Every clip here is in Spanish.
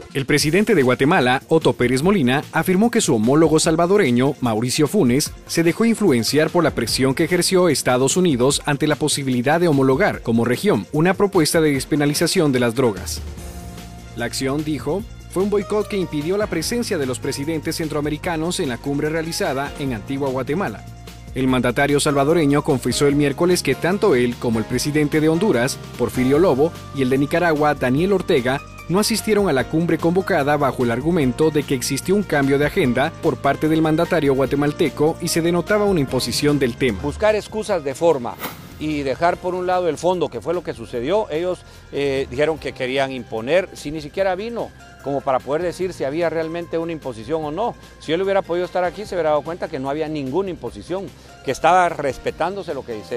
El presidente de Guatemala, Otto Pérez Molina, afirmó que su homólogo salvadoreño, Mauricio Funes, se dejó influenciar por la presión que ejerció Estados Unidos ante la posibilidad de homologar como región una propuesta de despenalización de las drogas. La acción, dijo, fue un boicot que impidió la presencia de los presidentes centroamericanos en la cumbre realizada en Antigua Guatemala. El mandatario salvadoreño confesó el miércoles que tanto él como el presidente de Honduras, Porfirio Lobo, y el de Nicaragua, Daniel Ortega, no asistieron a la cumbre convocada bajo el argumento de que existió un cambio de agenda por parte del mandatario guatemalteco y se denotaba una imposición del tema. Buscar excusas de forma y dejar por un lado el fondo, que fue lo que sucedió. Ellos dijeron que querían imponer, si ni siquiera vino, como para poder decir si había realmente una imposición o no. Si él hubiera podido estar aquí, se hubiera dado cuenta que no había ninguna imposición, que estaba respetándose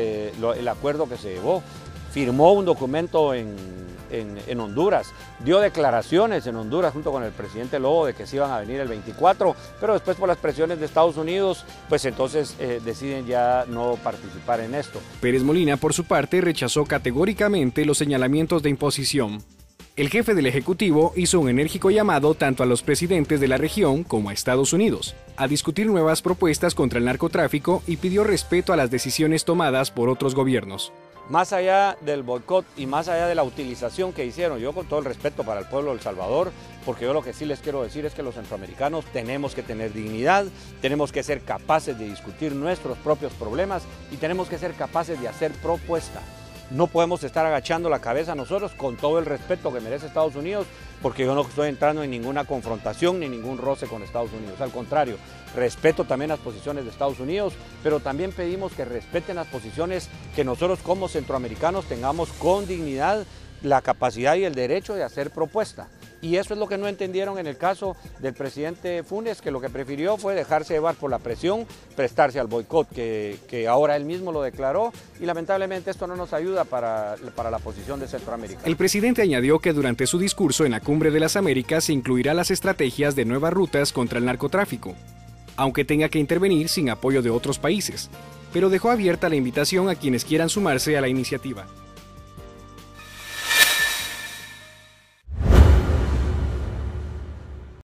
el acuerdo que se llevó. Firmó un documento en Honduras, dio declaraciones en Honduras junto con el presidente Lobo de que se iban a venir el 24, pero después por las presiones de Estados Unidos, pues entonces deciden ya no participar en esto. Pérez Molina, por su parte, rechazó categóricamente los señalamientos de imposición. El jefe del Ejecutivo hizo un enérgico llamado tanto a los presidentes de la región como a Estados Unidos a discutir nuevas propuestas contra el narcotráfico y pidió respeto a las decisiones tomadas por otros gobiernos. Más allá del boicot y más allá de la utilización que hicieron, yo con todo el respeto para el pueblo de El Salvador, porque yo lo que sí les quiero decir es que los centroamericanos tenemos que tener dignidad, tenemos que ser capaces de discutir nuestros propios problemas y tenemos que ser capaces de hacer propuestas. No podemos estar agachando la cabeza nosotros, con todo el respeto que merece Estados Unidos, porque yo no estoy entrando en ninguna confrontación ni ningún roce con Estados Unidos. Al contrario, respeto también las posiciones de Estados Unidos, pero también pedimos que respeten las posiciones que nosotros como centroamericanos tengamos con dignidad la capacidad y el derecho de hacer propuesta. Y eso es lo que no entendieron en el caso del presidente Funes, que lo que prefirió fue dejarse llevar por la presión, prestarse al boicot, que ahora él mismo lo declaró, y lamentablemente esto no nos ayuda para la posición de Centroamérica. El presidente añadió que durante su discurso en la Cumbre de las Américas se incluirá las estrategias de nuevas rutas contra el narcotráfico, aunque tenga que intervenir sin apoyo de otros países, pero dejó abierta la invitación a quienes quieran sumarse a la iniciativa.